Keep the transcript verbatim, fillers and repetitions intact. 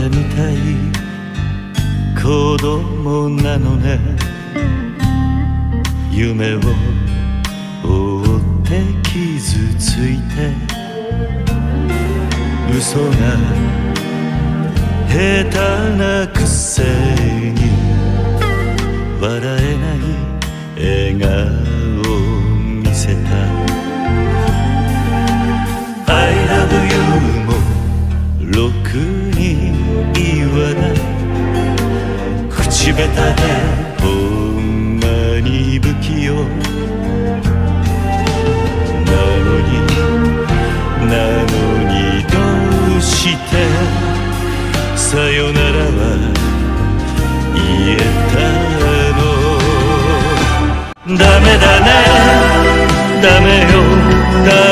みたい子供なのね。夢を追って傷ついて嘘が下手なくせに笑えない笑顔を見せた。 I love you もろくに言わない。口下手でほんまに不器用なのになのにどうしてさよならは言えたの。ダメだねダメよダ